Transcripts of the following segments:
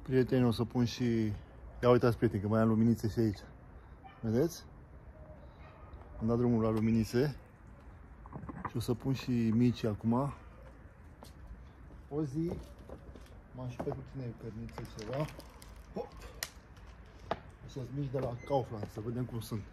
Prieteni, o să pun și... Ia uitați, prieteni, că mai am luminițe și aici. Vedeți? Am dat drumul la luminițe. Și o să pun și mici acum. O zi m-am și pe cu tine cărnițe ceva. Hop! O să-ți mici de la Kaufland, să vedem cum sunt.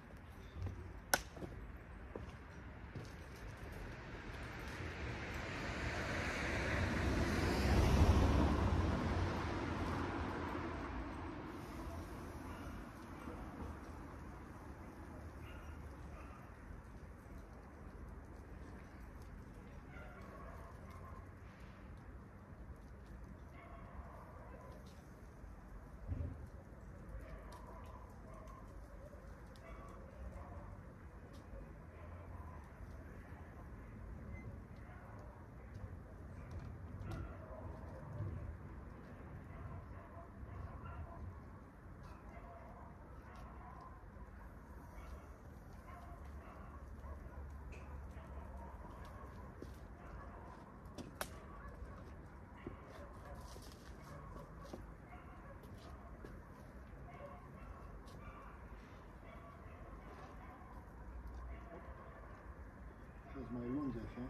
Mai lungi așa.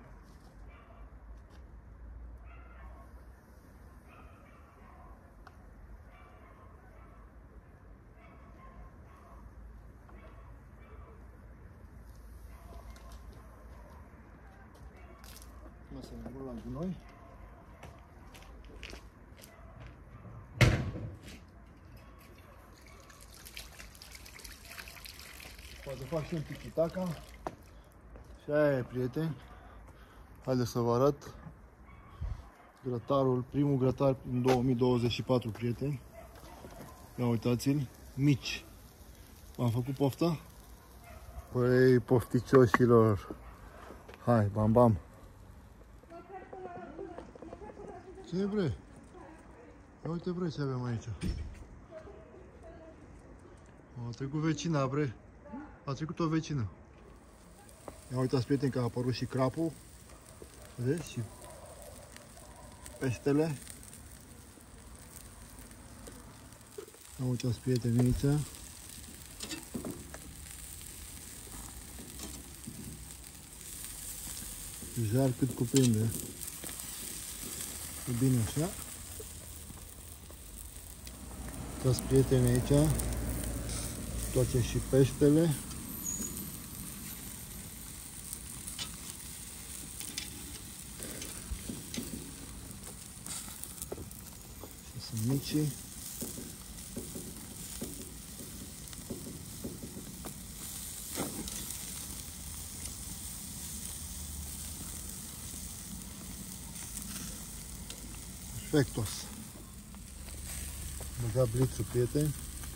Să ne mult la gunoi. Poate fac și un tiki-taka. Și aia e, prieteni. Haideți să vă arăt grătarul, primul grătar în 2024, prieteni. Ia uitați-l, mici. V-am făcut poftă? Păi, pofticioșilor. Hai, bam bam. Ce vrei? Ia uite, vrei ce avem aici. A trecut vecina, bre. A trecut o vecină. Ia uitați, prieteni, că a apărut și crapul. Vedeți? Și peștele. Ia uitați, prieteni, aici. Jar cât cuprinde. E bine așa. Uitați, prieteni, aici. Toate și peștele. Mici. Perfectos. Băga blițul, prieteni.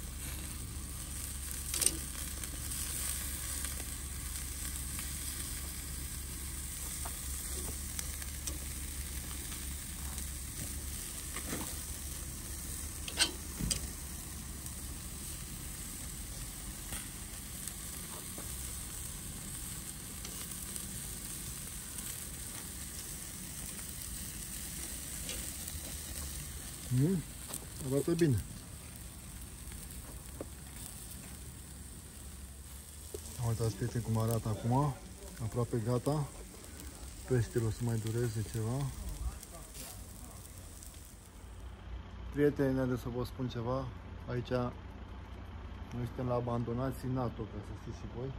Arată bine. Uitați, prieteni, cum arată acum. Aproape gata. Peștele o să mai dureze ceva. Prieteni, haideți să vă spun ceva. Aici noi suntem la abandonații NATO, ca să știți și voi.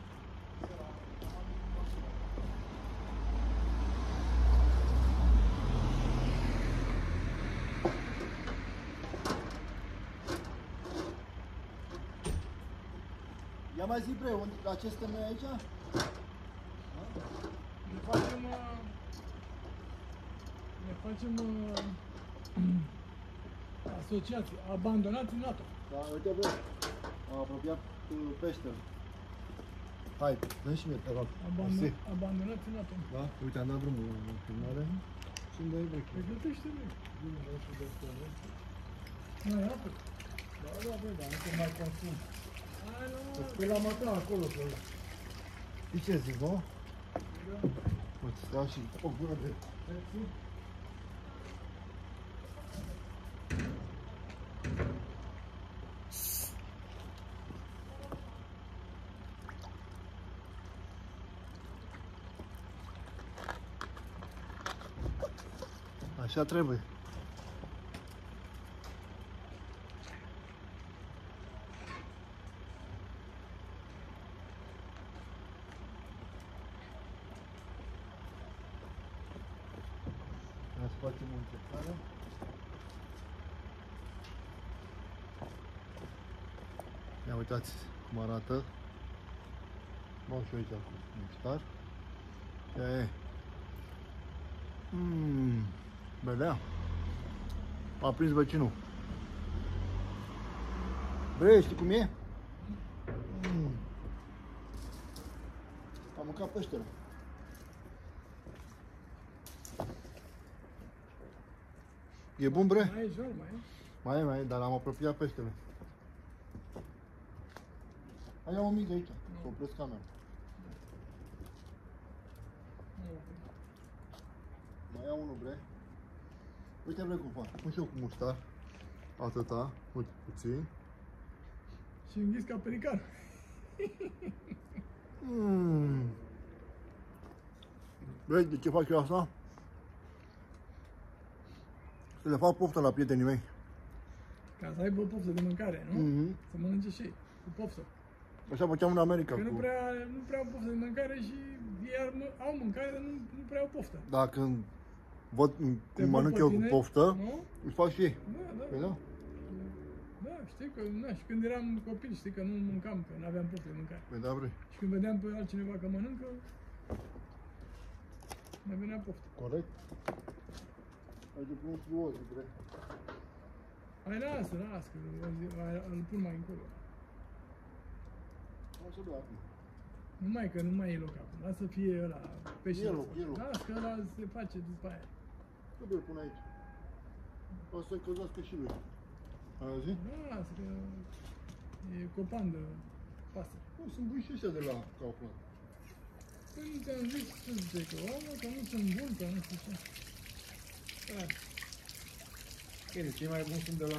Ia mai zi, bre, la ce suntem noi aici? Ne facem asociație, abandonați în NATO. Da, uite, bre, am apropiat peștele. Hai, dă și mie, te rog. Abandonați în NATO. Da, uite, am dat drumul în filmare. Și unde e vechi? Păi gătește-le. Bine, vreau să gătește-le. Mai apă? Da, bă, dar încă mai consum. Păi l-am atât acolo, pe ăla. Știi ce zic, nu? Da. Îți dau și o gură de... Așa trebuie. Hai să facem o încercare. Ia uitați cum arată. Mă și eu aici cu muștar. Ia e. Vedea. A prins vecinul. Bre, știi cum e? Am mâncat peștele. E bun, bre? Mai e jol, mai e? Mai e, dar am apropiat peștele. Hai, ia o mică aici, să opresc camera. Mai ia unul, bre. Uite, bre, cum fac. Pun și eu cu muștar. Atâta, puțin. Și înghis ca pelican. Vezi de ce fac eu asta? Să le fac poftă la prietenii mei. Ca să aibă poftă de mâncare, nu? Să mănânce și ei, cu poftă. Așa făceam în America. Că nu prea au poftă de mâncare și ei au mâncare, dar nu prea au poftă. Dacă văd cum mănânc eu cu poftă, își fac și ei. Da, Păi da? Da, știi că, na, și când eram copil, știi că nu mâncam, că nu aveam poftă de mâncare. Păi da, bre. Și când vedeam pe altcineva că mănâncă, ne venea poftă. Corect. Hai de pun fruos, bre. Hai, lasă, că îl pun mai încolo. O să dau acum. Numai că nu mai e loc acum, lasă să fie ăla pește. E loc. Lasă că ăla se face după aia. Trebuie îl pun aici. O să-i căzească și lui. Ai auzit? Lasă că e copan de pasăre. Nu, sunt buni și ăștia de la Kaufland. Păi nu ți-am zis ce zice că omul, că nu sunt buni, că nu știu ce. Bine, cei mai buni sunt de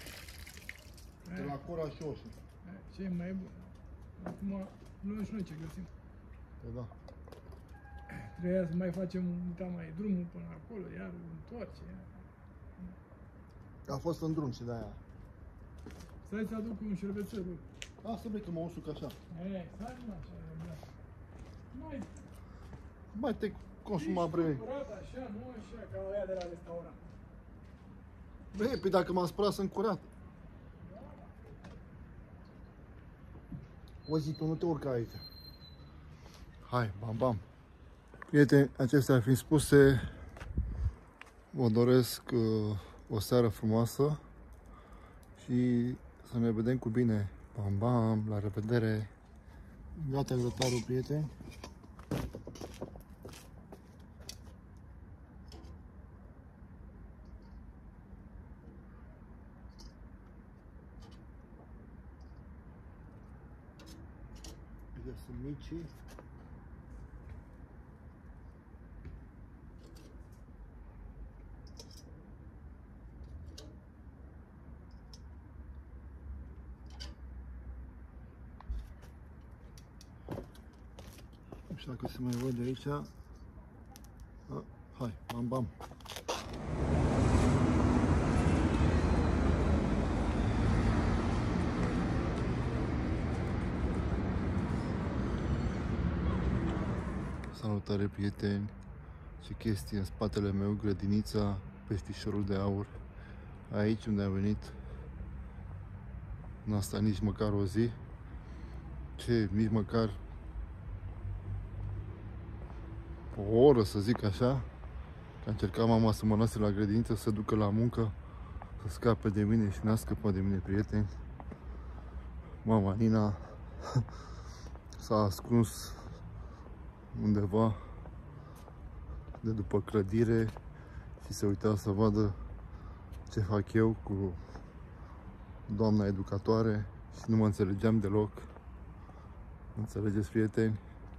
la Cora și Oșu. Ce e mai bun? Acum luăm și noi ce găsim. Păi da. Trebuia să mai facem mai drumul până acolo, iar întoarce. A fost în drum și de-aia. Stai să aduc un șervețel. Asta bre că mă usuc așa. Stai mă așa, mai Mai te consuma, bre. curat așa, nu așa ca aia de la restaurant. Bre, păi dacă m-am spălat sunt curat. O zi, tu nu te urca aici. Hai, bam, bam. Prieteni, acestea fiind spuse, vă doresc o seară frumoasă și să ne vedem cu bine. Bam, bam, la revedere. Gata grătarul, prieteni. Astea sunt micii. Nu știu dacă se mai văd de aici. Hai, bam, bam. Salutare, prieteni! Ce chestie în spatele meu, grădinița Peștișorul de Aur. Aici unde am venit, n-a stat nici măcar o zi. Nici măcar o oră, să zic așa. Că a încercat mama să mă lase la grădiniță, să se ducă la muncă, să scape de mine și n-a scăpat de mine, prieteni. Mama Nina s-a ascuns undeva de după clădire și se uita să vadă ce fac eu cu doamna educatoare și nu mă înțelegeam deloc. Înțelegeți, prieteni?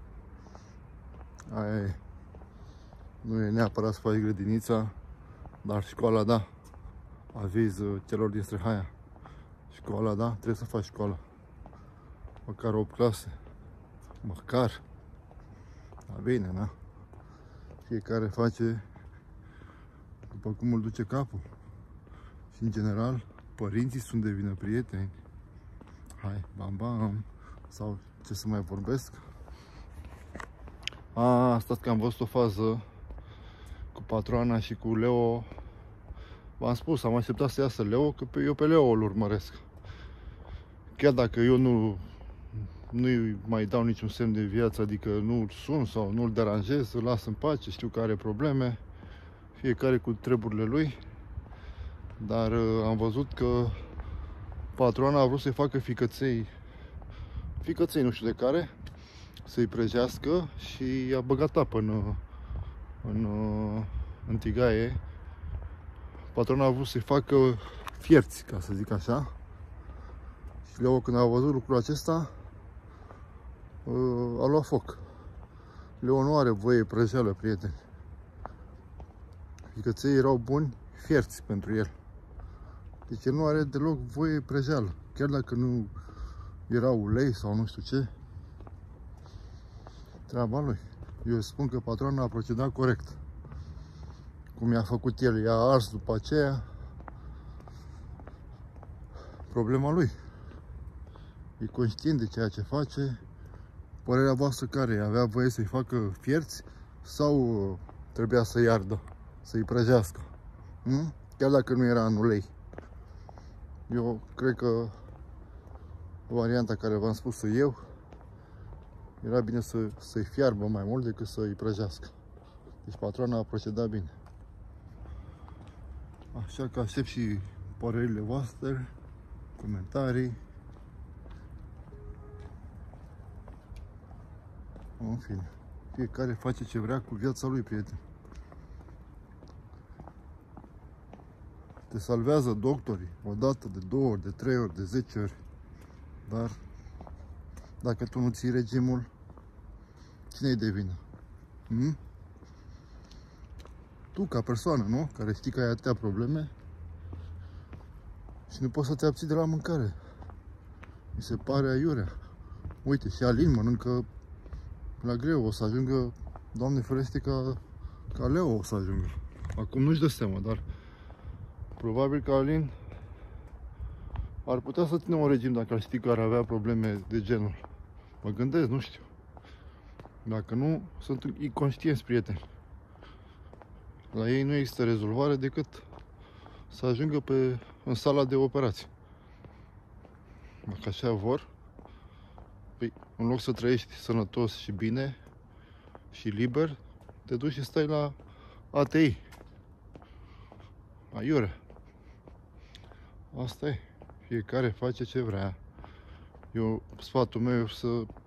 Aia e. Nu e neapărat să faci grădinița, dar școala da. Aviz celor din Strehaia. Școala da, trebuie să faci școală. Măcar 8 clase. Măcar. Da, bine, na? Fiecare face după cum îl duce capul. Și în general, părinții sunt de vină prieteni. Hai, bam bam. Sau ce să mai vorbesc. Stați că am văzut o fază cu patroana și cu Leo. V-am spus, am așteptat să iasă Leo, că eu pe Leo îl urmăresc. Chiar dacă eu nu-i mai dau niciun semn de viață, adică nu-l sun sau nu-l deranjez, îl las în pace, știu că are probleme, fiecare cu treburile lui. Dar am văzut că patroana a vrut să-i facă ficăței, nu știu de care, să-i prăjească și a băgat apă în tigaie. Patrona a vrut să-i facă fierți, ca să zic așa. Și Leo, când a văzut lucrul acesta, a luat foc. Leo nu are voie prăjeală, prieteni. Ficăței erau buni fierți pentru el. Deci el nu are deloc voie prăjeală. Chiar dacă nu era ulei sau nu știu ce, treaba lui. Eu spun că patrona a procedat corect. Cum i-a făcut el, i-a ars după aceea, problema lui. E conștient de ceea ce face. Părerea voastră care e? Avea voie să-i facă fierți sau trebuia să-i ardă, să-i prăjească? Chiar dacă nu era în ulei. Eu cred că varianta care v-am spus eu, era bine să-i fiarbă mai mult decât să-i prăjească. Deci patroana a procedat bine. Așa că aștept și părerile voastre, comentarii. În fine, fiecare face ce vrea cu viața lui, prieten. Te salvează doctorii o dată, de 2 ori, de 3 ori, de 10 ori. Dar dacă tu nu ții regimul, cine-i de vină? Tu, ca persoană, nu? Care știi că ai atâtea probleme și nu poți să te abții de la mâncare. Mi se pare aiurea. Uite, și Alin mănâncă la greu. O să ajungă, Doamne ferește, ca Leo o să ajungă. Acum nu-și dă seama, dar probabil că Alin ar putea să țină un regim dacă ar ști că ar avea probleme de genul. Mă gândesc, nu știu. Dacă nu, sunt inconștienți, prieteni. La ei nu există rezolvare decât să ajungă în sala de operații. Dacă așa vor, păi, în loc să trăiești sănătos și bine și liber, te duci și stai la ATI. Aiure. Asta e. Fiecare face ce vrea. Eu, sfatul meu e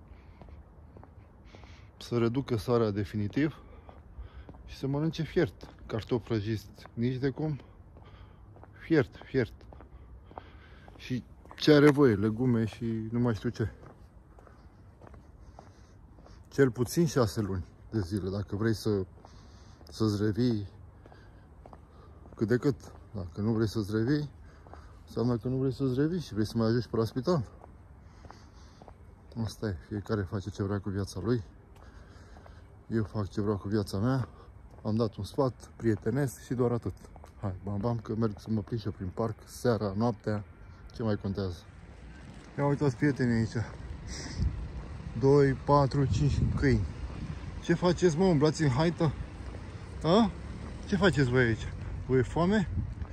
să reducă sarea definitiv și să mănânce fiert. Cartofi prăjiți nici de cum. Fiert. Și ce are voie, legume și nu mai știu ce. Cel puțin 6 luni de zile, dacă vrei să-ți revii cât de cât. Dacă nu vrei să-ți revii, înseamnă că nu vrei să-ți revii și vrei să mai ajungi pe la spital. Asta e, fiecare face ce vrea cu viața lui. Eu fac ce vreau cu viața mea. Am dat un sfat prietenesc și doar atât. Hai, bam bam, că merg să mă plimb și eu prin parc, seara, noaptea, ce mai contează. Ia uitați, prietenii, aici. 2, 4, 5 câini. Ce faceți, mă? Umblați în haită? A? Ce faceți voi aici? Vă e foame?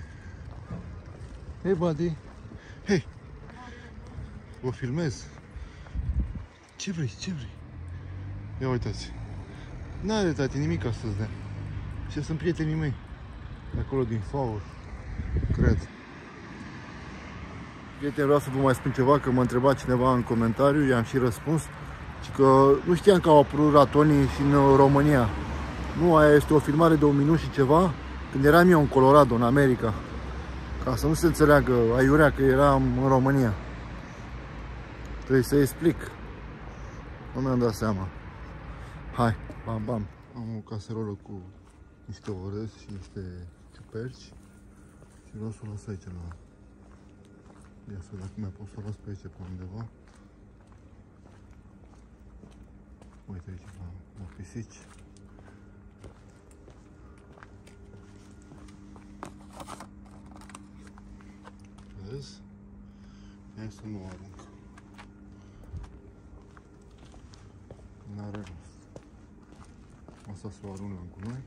Hei, buddy! Hei! Vă filmez. Ce vrei? Ia uitați. N-are, tati, nimic să-ți dea. Ce sunt prietenii mei. De acolo din faur. Cred. Prieteni, vreau să vă mai spun ceva, că mă întreba cineva în comentariu, i-am și răspuns. Și că nu știam că au apărut ratonii și în România. Nu, aia este o filmare de 1 minut și ceva, când eram eu în Colorado, în America. Ca să nu se înțeleagă aiurea că eram în România. Trebuie să explic. Nu mi-am dat seama. Hai, bam bam. Am o caserolă cu niște orez și niște ciuperci. Și vreau să o las aici la... Ia să dacă mai pot să o las pe aici pe undeva. Uite aici la pisici. vezi? Hai să nu o arunc. N-are rost. Asta să o arunc cu noi.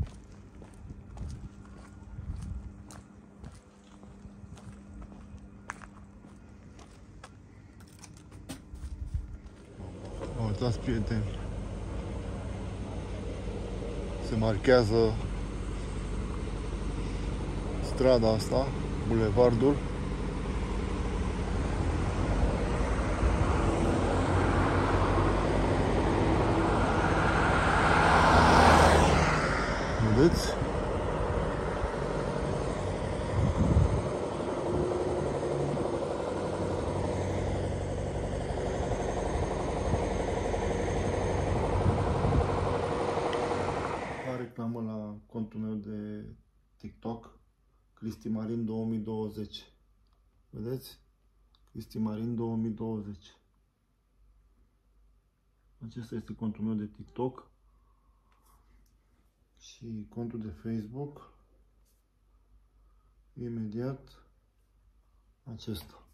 Uitați, prieteni, se marchează strada asta, bulevardul. Vedeți? Reclamă la contul meu de TikTok, Cristi Marin 2020. Vedeți? Cristi Marin 2020. Acesta este contul meu de TikTok și contul de Facebook. Imediat acesta.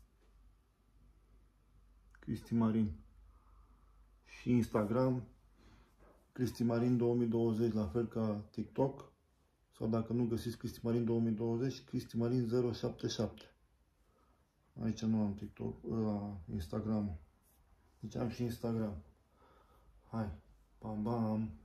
Cristi Marin. Și Instagram Cristi Marin 2020, la fel ca TikTok, sau dacă nu găsiți Cristi Marin 2020, Cristi Marin 077. Aici nu am TikTok, Instagram. Deci am și Instagram. Hai, bam bam!